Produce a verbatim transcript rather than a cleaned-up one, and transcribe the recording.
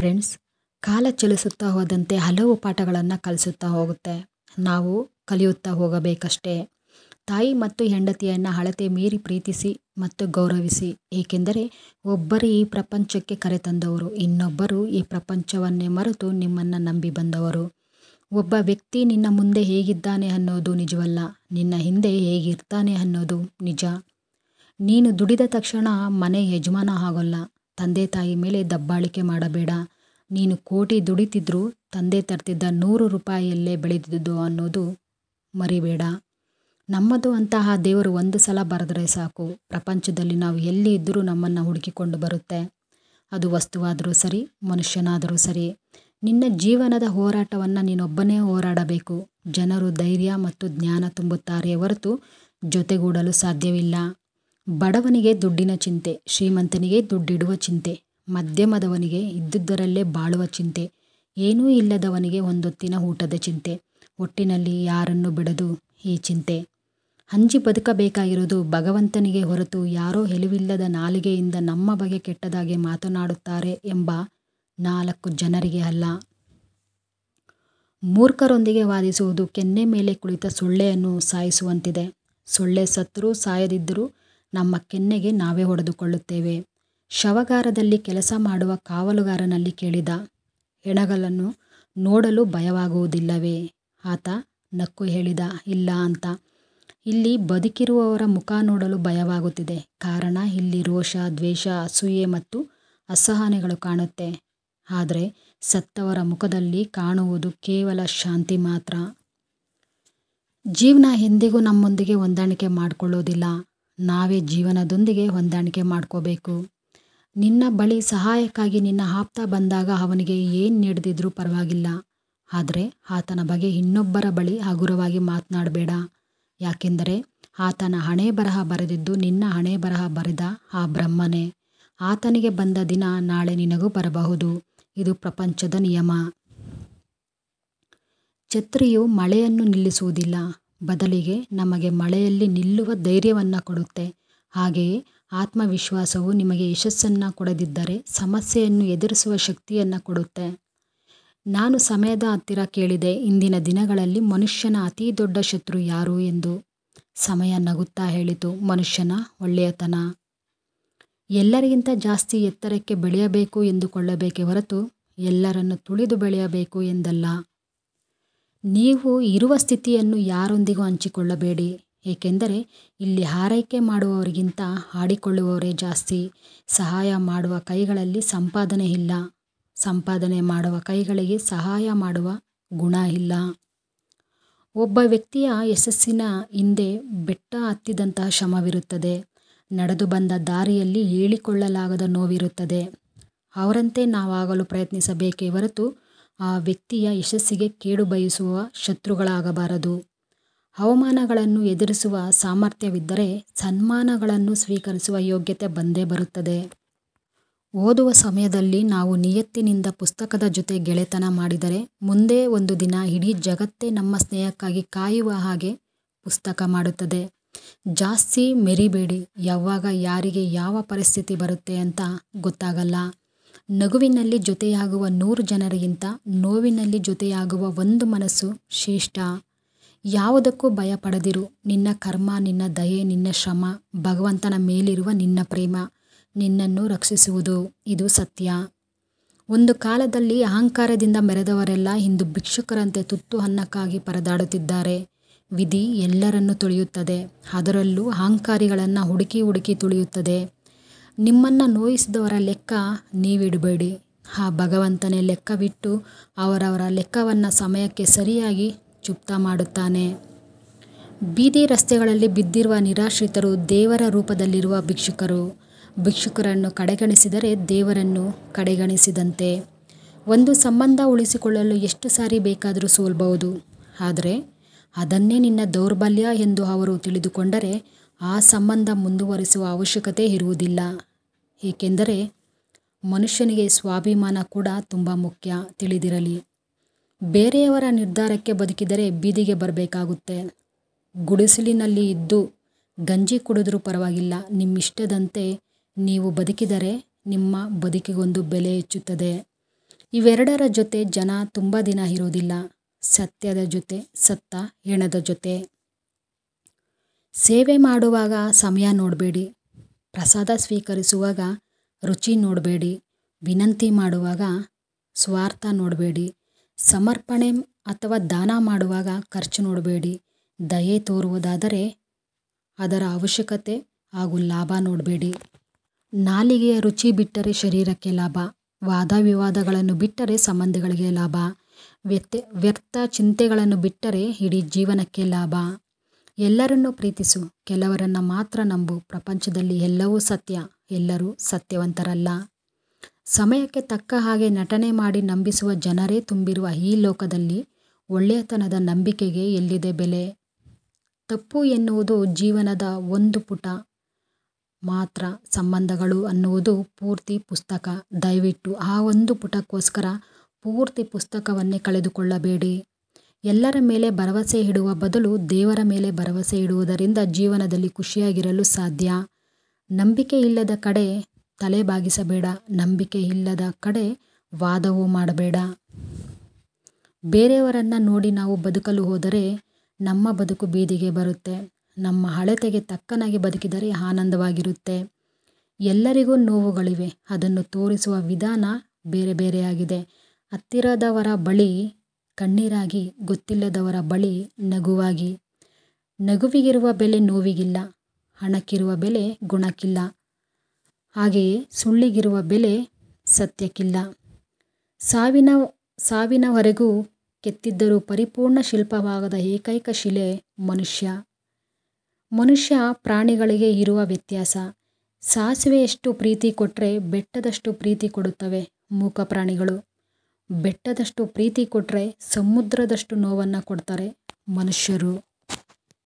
Friends, ಕಾಲ ಚಲಿಸುತ್ತಾ ಹೋದಂತೆ ಹಲವು ಪಾಠಗಳನ್ನು ಕಲಿಸುತ್ತಾ ಹೋಗುತ್ತೆ. ನಾವು ಕಲಿಯುತ್ತಾ ಹೋಗಬೇಕಷ್ಟೇ. ತಾಯಿ ಮತ್ತು ಹೆಂಡತಿಯನ್ನು ಅಳತೆ ಮೀರಿ ಪ್ರೀತಿಸಿ ಮತ್ತು ಗೌರವಿಸಿ. ಏಕೆಂದರೆ ಒಬ್ಬರು ಈ ಪ್ರಪಂಚಕ್ಕೆ ಕರೆತಂದವರು, ಇನ್ನೊಬ್ಬರು ಈ ಪ್ರಪಂಚವನ್ನೇ ಮರೆತು ನಿಮ್ಮನ್ನು ನಂಬಿ ಬಂದವರು. ಒಬ್ಬ ವ್ಯಕ್ತಿ ನಿನ್ನ ಮುಂದೆ ಹೇಗಿದ್ದಾನೆ ಅನ್ನೋದು ನಿಜವಲ್ಲ, ನಿನ್ನ ಹಿಂದೆ ಹೇಗಿರ್ತಾನೆ ಅನ್ನೋದು ನಿಜ. ನೀನು ದುಡಿದ ತಕ್ಷಣ ಮನೆ ಯಜಮಾನ ಆಗೋಲ್ಲ. ತಂದೆ ತಾಯಿ ಮೇಲೆ ದಬ್ಬಾಳಿಕೆ ಮಾಡಬೇಡ. ನೀನು ಕೋಟಿ ದುಡಿತಿದ್ರು ತಂದೆ ತರ್ತಿದ್ದ ನೂರು ರೂಪಾಯಿಯಲ್ಲೇ ಬೆಳೆದಿದ್ದು ಅನ್ನೋದು ಮರಿಬೇಡ. ನಮ್ಮದು ಅಂತಹ ದೇವರು ಒಂದು ಸಲ ಬರೆದರೆ ಸಾಕು, ಪ್ರಪಂಚದಲ್ಲಿ ನಾವು ಎಲ್ಲಿ ಇದ್ದರೂ ನಮ್ಮನ್ನು ಹುಡುಕಿಕೊಂಡು ಬರುತ್ತೆ. ಅದು ವಸ್ತುವಾದರೂ ಸರಿ, ಮನುಷ್ಯನಾದರೂ ಸರಿ. ನಿನ್ನ ಜೀವನದ ಹೋರಾಟವನ್ನು ನೀನೊಬ್ಬನೇ ಹೋರಾಡಬೇಕು. ಜನರು ಧೈರ್ಯ ಮತ್ತು ಜ್ಞಾನ ತುಂಬುತ್ತಾರೆ ಹೊರತು ಜೊತೆಗೂಡಲು ಸಾಧ್ಯವಿಲ್ಲ. ಬಡವನಿಗೆ ದುಡ್ಡಿನ ಚಿಂತೆ, ಶ್ರೀಮಂತನಿಗೆ ದುಡ್ಡಿಡುವ ಚಿಂತೆ, ಮಧ್ಯಮದವನಿಗೆ ಇದ್ದುದರಲ್ಲೇ ಬಾಳುವ ಚಿಂತೆ, ಏನೂ ಇಲ್ಲದವನಿಗೆ ಒಂದೊತ್ತಿನ ಊಟದ ಚಿಂತೆ. ಒಟ್ಟಿನಲ್ಲಿ ಯಾರನ್ನು ಬಿಡದು ಈ ಚಿಂತೆ. ಹಂಚಿ ಬದುಕಬೇಕಾಗಿರೋದು ಭಗವಂತನಿಗೆ ಹೊರತು ಯಾರೋ ಎಲುವಿಲ್ಲದ ನಾಲಿಗೆಯಿಂದ ನಮ್ಮ ಬಗ್ಗೆ ಕೆಟ್ಟದಾಗಿ ಮಾತನಾಡುತ್ತಾರೆ ಎಂಬ ನಾಲ್ಕು ಜನರಿಗೆ ಅಲ್ಲ. ಮೂರ್ಖರೊಂದಿಗೆ ವಾದಿಸುವುದು ಕೆನ್ನೆ ಮೇಲೆ ಕುಳಿತ ಸೊಳ್ಳೆಯನ್ನು ಸಾಯಿಸುವಂತಿದೆ. ಸೊಳ್ಳೆ ಸತ್ತರೂ ಸಾಯದಿದ್ದರೂ ನಮ್ಮ ಕೆನ್ನೆಗೆ ನಾವೇ ಹೊಡೆದುಕೊಳ್ಳುತ್ತೇವೆ. ಶವಗಾರದಲ್ಲಿ ಕೆಲಸ ಮಾಡುವ ಕಾವಲುಗಾರನಲ್ಲಿ ಕೇಳಿದ, ಹೆಣಗಳನ್ನು ನೋಡಲು ಭಯವಾಗುವುದಿಲ್ಲವೇ? ಆತ ನಕ್ಕು ಹೇಳಿದ, ಇಲ್ಲ ಅಂತ. ಇಲ್ಲಿ ಬದುಕಿರುವವರ ಮುಖ ನೋಡಲು ಭಯವಾಗುತ್ತಿದೆ. ಕಾರಣ ಇಲ್ಲಿ ರೋಷ, ದ್ವೇಷ, ಅಸೂಯೆ ಮತ್ತು ಅಸಹನೆಗಳು ಕಾಣುತ್ತೆ. ಆದರೆ ಸತ್ತವರ ಮುಖದಲ್ಲಿ ಕಾಣುವುದು ಕೇವಲ ಶಾಂತಿ ಮಾತ್ರ. ಜೀವನ ಎಂದಿಗೂ ನಮ್ಮೊಂದಿಗೆ ಹೊಂದಾಣಿಕೆ ಮಾಡಿಕೊಳ್ಳೋದಿಲ್ಲ. ನಾವೇ ಜೀವನದೊಂದಿಗೆ ಹೊಂದಾಣಿಕೆ ಮಾಡ್ಕೋಬೇಕು. ನಿನ್ನ ಬಳಿ ಸಹಾಯಕ್ಕಾಗಿ ನಿನ್ನ ಆಪ್ತ ಬಂದಾಗ ಅವನಿಗೆ ಏನು ನೀಡದಿದ್ರೂ ಪರವಾಗಿಲ್ಲ. ಆದರೆ ಆತನ ಬಗ್ಗೆ ಇನ್ನೊಬ್ಬರ ಬಳಿ ಹಗುರವಾಗಿ ಮಾತನಾಡಬೇಡ. ಯಾಕೆಂದರೆ ಆತನ ಹಣೆ ಬರಹ ಬರೆದಿದ್ದು ನಿನ್ನ ಹಣೆ ಬರಹ ಬರೆದ ಆ ಬ್ರಹ್ಮನೇ. ಆತನಿಗೆ ಬಂದ ದಿನ ನಾಳೆ ನಿನಗೂ ಬರಬಹುದು. ಇದು ಪ್ರಪಂಚದ ನಿಯಮ. ಛತ್ರಿಯು ಮಳೆಯನ್ನು ನಿಲ್ಲಿಸುವುದಿಲ್ಲ, ಬದಲಿಗೆ ನಮಗೆ ಮಳೆಯಲ್ಲಿ ನಿಲ್ಲುವ ಧೈರ್ಯವನ್ನು ಕೊಡುತ್ತೆ. ಹಾಗೆಯೇ ಆತ್ಮವಿಶ್ವಾಸವು ನಿಮಗೆ ಯಶಸ್ಸನ್ನು ಕೊಡದಿದ್ದರೆ ಸಮಸ್ಯೆಯನ್ನು ಎದುರಿಸುವ ಶಕ್ತಿಯನ್ನು ಕೊಡುತ್ತೆ. ನಾನು ಸಮಯದ ಹತ್ತಿರ ಕೇಳಿದೆ, ಇಂದಿನ ದಿನಗಳಲ್ಲಿ ಮನುಷ್ಯನ ಅತಿ ದೊಡ್ಡ ಶತ್ರು ಯಾರು ಎಂದು. ಸಮಯ ನಗುತ್ತಾ ಹೇಳಿತು, ಮನುಷ್ಯನ ಒಳ್ಳೆಯತನ. ಎಲ್ಲರಿಗಿಂತ ಜಾಸ್ತಿ ಎತ್ತರಕ್ಕೆ ಬೆಳೆಯಬೇಕು ಎಂದುಕೊಳ್ಳಬೇಕೇ ಹೊರತು ಎಲ್ಲರನ್ನು ತುಳಿದು ಬೆಳೆಯಬೇಕು ಎಂದಲ್ಲ. ನೀವು ಇರುವ ಸ್ಥಿತಿಯನ್ನು ಯಾರೊಂದಿಗೂ ಹಂಚಿಕೊಳ್ಳಬೇಡಿ. ಏಕೆಂದರೆ ಇಲ್ಲಿ ಹಾರೈಕೆ ಮಾಡುವವರಿಗಿಂತ ಆಡಿಕೊಳ್ಳುವವರೇ ಜಾಸ್ತಿ. ಸಹಾಯ ಮಾಡುವ ಕೈಗಳಲ್ಲಿ ಸಂಪಾದನೆ ಇಲ್ಲ, ಸಂಪಾದನೆ ಮಾಡುವ ಕೈಗಳಿಗೆ ಸಹಾಯ ಮಾಡುವ ಗುಣ ಇಲ್ಲ. ಒಬ್ಬ ವ್ಯಕ್ತಿಯ ಯಶಸ್ಸಿನ ಹಿಂದೆ ಬೆಟ್ಟ ಹತ್ತಿದಂತಹ ಶ್ರಮವಿರುತ್ತದೆ. ನಡೆದು ಬಂದ ದಾರಿಯಲ್ಲಿ ಹೇಳಿಕೊಳ್ಳಲಾಗದ ನೋವಿರುತ್ತದೆ. ಅವರಂತೆ ನಾವಾಗಲು ಪ್ರಯತ್ನಿಸಬೇಕೇ ಹೊರತು ಆ ವ್ಯಕ್ತಿಯ ಯಶಸ್ಸಿಗೆ ಕೇಡು ಬಯಸುವ ಶತ್ರುಗಳಾಗಬಾರದು. ಅವಮಾನಗಳನ್ನು ಎದುರಿಸುವ ಸಾಮರ್ಥ್ಯವಿದ್ದರೆ ಸನ್ಮಾನಗಳನ್ನು ಸ್ವೀಕರಿಸುವ ಯೋಗ್ಯತೆ ಬಂದೇ ಬರುತ್ತದೆ. ಓದುವ ಸಮಯದಲ್ಲಿ ನಾವು ನಿಯತ್ತಿನಿಂದ ಪುಸ್ತಕದ ಜೊತೆ ಗೆಳೆತನ ಮಾಡಿದರೆ ಮುಂದೆ ಒಂದು ದಿನ ಇಡೀ ಜಗತ್ತೇ ನಮ್ಮ ಸ್ನೇಹಕ್ಕಾಗಿ ಕಾಯುವ ಹಾಗೆ ಪುಸ್ತಕ ಮಾಡುತ್ತದೆ. ಜಾಸ್ತಿ ಮೆರಿಬೇಡಿ. ಯಾವಾಗ ಯಾರಿಗೆ ಯಾವ ಪರಿಸ್ಥಿತಿ ಬರುತ್ತೆ ಅಂತ ಗೊತ್ತಾಗಲ್ಲ. ನಗುವಿನಲ್ಲಿ ಜೊತೆಯಾಗುವ ನೂರು ಜನರಿಗಿಂತ ನೋವಿನಲ್ಲಿ ಜೊತೆಯಾಗುವ ಒಂದು ಮನಸ್ಸು ಶ್ರೇಷ್ಠ. ಯಾವುದಕ್ಕೂ ಭಯಪಡದಿರು. ನಿನ್ನ ಕರ್ಮ, ನಿನ್ನ ದಯೆ, ನಿನ್ನ ಶ್ರಮ, ಭಗವಂತನ ಮೇಲಿರುವ ನಿನ್ನ ಪ್ರೇಮ ನಿನ್ನನ್ನು ರಕ್ಷಿಸುವುದು. ಇದು ಸತ್ಯ. ಒಂದು ಕಾಲದಲ್ಲಿ ಅಹಂಕಾರದಿಂದ ಮೆರೆದವರೆಲ್ಲ ಇಂದು ಭಿಕ್ಷುಕರಂತೆ ತುತ್ತು ಅನ್ನಕ್ಕಾಗಿ ಪರದಾಡುತ್ತಿದ್ದಾರೆ. ವಿಧಿ ಎಲ್ಲರನ್ನೂ ತುಳಿಯುತ್ತದೆ, ಅದರಲ್ಲೂ ಅಹಂಕಾರಿಗಳನ್ನು ಹುಡುಕಿ ಹುಡುಕಿ ತುಳಿಯುತ್ತದೆ. ನಿಮ್ಮನ್ನು ನೋಯಿಸಿದವರ ಲೆಕ್ಕ ನೀವಿಡಬೇಡಿ. ಆ ಭಗವಂತನೇ ಲೆಕ್ಕವಿಟ್ಟು ಅವರವರ ಲೆಕ್ಕವನ್ನು ಸಮಯಕ್ಕೆ ಸರಿಯಾಗಿ ಚುಕ್ತಾ ಮಾಡುತ್ತಾನೆ. ಬೀದಿ ರಸ್ತೆಗಳಲ್ಲಿ ಬಿದ್ದಿರುವ ನಿರಾಶ್ರಿತರು ದೇವರ ರೂಪದಲ್ಲಿರುವ ಭಿಕ್ಷುಕರು. ಭಿಕ್ಷುಕರನ್ನು ಕಡೆಗಣಿಸಿದರೆ ದೇವರನ್ನು ಕಡೆಗಣಿಸಿದಂತೆ. ಒಂದು ಸಂಬಂಧ ಉಳಿಸಿಕೊಳ್ಳಲು ಎಷ್ಟು ಸಾರಿ ಬೇಕಾದರೂ ಸೋಲ್ಬಹುದು. ಆದರೆ ಅದನ್ನೇ ನಿನ್ನ ದೌರ್ಬಲ್ಯ ಎಂದು ಅವರು ತಿಳಿದುಕೊಂಡರೆ ಆ ಸಂಬಂಧ ಮುಂದುವರಿಸುವ ಅವಶ್ಯಕತೆ ಇರುವುದಿಲ್ಲ. ಏಕೆಂದರೆ ಮನುಷ್ಯನಿಗೆ ಸ್ವಾಭಿಮಾನ ಕೂಡ ತುಂಬ ಮುಖ್ಯ, ತಿಳಿದಿರಲಿ. ಬೇರೆಯವರ ನಿರ್ಧಾರಕ್ಕೆ ಬದುಕಿದರೆ ಬೀದಿಗೆ ಬರಬೇಕಾಗುತ್ತೆ. ಗುಡಿಸಲಿನಲ್ಲಿ ಇದ್ದು ಗಂಜಿ ಕುಡಿದ್ರೂ ಪರವಾಗಿಲ್ಲ. ನಿಮ್ಮಿಷ್ಟದಂತೆ ನೀವು ಬದುಕಿದರೆ ನಿಮ್ಮ ಬದುಕಿಗೊಂದು ಬೆಲೆ ಹೆಚ್ಚುತ್ತದೆ. ಇವೆರಡರ ಜೊತೆ ಜನ ತುಂಬ ದಿನ ಇರೋದಿಲ್ಲ. ಸತ್ಯದ ಜೊತೆ ಸತ್ತ ಹೆಣದ ಜೊತೆ. ಸೇವೆ ಮಾಡುವಾಗ ಸಮಯ ನೋಡಬೇಡಿ. ಪ್ರಸಾದ ಸ್ವೀಕರಿಸುವಾಗ ರುಚಿ ನೋಡಬೇಡಿ. ವಿನಂತಿ ಮಾಡುವಾಗ ಸ್ವಾರ್ಥ ನೋಡಬೇಡಿ. ಸಮರ್ಪಣೆ ಅಥವಾ ದಾನ ಮಾಡುವಾಗ ಖರ್ಚು ನೋಡಬೇಡಿ. ದಯೆ ತೋರುವುದಾದರೆ ಅದರ ಅವಶ್ಯಕತೆ ಹಾಗೂ ಲಾಭ ನೋಡಬೇಡಿ. ನಾಲಿಗೆಯ ರುಚಿ ಬಿಟ್ಟರೆ ಶರೀರಕ್ಕೆ ಲಾಭ. ವಾದ ವಿವಾದಗಳನ್ನು ಬಿಟ್ಟರೆ ಸಂಬಂಧಿಗಳಿಗೆ ಲಾಭ. ವ್ಯತ್ಯ ವ್ಯರ್ಥ ಚಿಂತೆಗಳನ್ನು ಬಿಟ್ಟರೆ ಇಡೀ ಜೀವನಕ್ಕೆ ಲಾಭ. ಎಲ್ಲರನ್ನೂ ಪ್ರೀತಿಸು, ಕೆಲವರನ್ನು ಮಾತ್ರ ನಂಬು. ಪ್ರಪಂಚದಲ್ಲಿ ಎಲ್ಲವೂ ಸತ್ಯ, ಎಲ್ಲರೂ ಸತ್ಯವಂತರಲ್ಲ. ಸಮಯಕ್ಕೆ ತಕ್ಕ ಹಾಗೆ ನಟನೆ ಮಾಡಿ ನಂಬಿಸುವ ಜನರೇ ತುಂಬಿರುವ ಈ ಲೋಕದಲ್ಲಿ ಒಳ್ಳೆಯತನದ ನಂಬಿಕೆಗೆ ಎಲ್ಲಿದೆ ಬೆಲೆ? ತಪ್ಪು ಎನ್ನುವುದು ಜೀವನದ ಒಂದು ಪುಟ ಮಾತ್ರ. ಸಂಬಂಧಗಳು ಅನ್ನುವುದು ಪೂರ್ತಿ ಪುಸ್ತಕ. ದಯವಿಟ್ಟು ಆ ಒಂದು ಪುಟಕ್ಕೋಸ್ಕರ ಪೂರ್ತಿ ಪುಸ್ತಕವನ್ನೇ ಕಳೆದುಕೊಳ್ಳಬೇಡಿ. ಎಲ್ಲರ ಮೇಲೆ ಭರವಸೆ ಇಡುವ ಬದಲು ದೇವರ ಮೇಲೆ ಭರವಸೆ ಇಡುವುದರಿಂದ ಜೀವನದಲ್ಲಿ ಖುಷಿಯಾಗಿರಲು ಸಾಧ್ಯ. ನಂಬಿಕೆ ಇಲ್ಲದ ಕಡೆ ತಲೆ ಬಾಗಿಸಬೇಡ. ನಂಬಿಕೆ ಇಲ್ಲದ ಕಡೆ ವಾದವೂ ಮಾಡಬೇಡ. ಬೇರೆಯವರನ್ನು ನೋಡಿ ನಾವು ಬದುಕಲು ಹೋದರೆ ನಮ್ಮ ಬದುಕು ಬೀದಿಗೆ ಬರುತ್ತೆ. ನಮ್ಮ ಅಳತೆಗೆ ತಕ್ಕನಾಗಿ ಬದುಕಿದರೆ ಆನಂದವಾಗಿರುತ್ತೆ. ಎಲ್ಲರಿಗೂ ನೋವುಗಳಿವೆ. ಅದನ್ನು ತೋರಿಸುವ ವಿಧಾನ ಬೇರೆ ಬೇರೆಯಾಗಿದೆ. ಹತ್ತಿರದವರ ಬಳಿ ಕಣ್ಣೀರಾಗಿ, ಗೊತ್ತಿಲ್ಲದವರ ಬಳಿ ನಗುವಾಗಿ. ನಗುವಿಗಿರುವ ಬೆಲೆ ನೋವಿಗಿಲ್ಲ, ಹಣಕ್ಕಿರುವ ಬೆಲೆ ಗುಣಕ್ಕಿಲ್ಲ, ಹಾಗೆಯೇ ಸುಳ್ಳಿಗಿರುವ ಬೆಲೆ ಸತ್ಯಕ್ಕಿಲ್ಲ. ಸಾವಿನ ಸಾವಿನವರೆಗೂ ಕೆತ್ತಿದ್ದರೂ ಪರಿಪೂರ್ಣ ಶಿಲ್ಪವಾಗದ ಏಕೈಕ ಶಿಲೆ ಮನುಷ್ಯ. ಮನುಷ್ಯ ಪ್ರಾಣಿಗಳಿಗೆ ಇರುವ ವ್ಯತ್ಯಾಸ. ಸಾಸಿವೆಯಷ್ಟು ಪ್ರೀತಿ ಕೊಟ್ಟರೆ ಬೆಟ್ಟದಷ್ಟು ಪ್ರೀತಿ ಕೊಡುತ್ತವೆ ಮೂಕ ಪ್ರಾಣಿಗಳು. ಬೆಟ್ಟದಷ್ಟು ಪ್ರೀತಿ ಕೊಟ್ಟರೆ ಸಮುದ್ರದಷ್ಟು ನೋವನ್ನು ಕೊಡ್ತಾರೆ ಮನುಷ್ಯರು.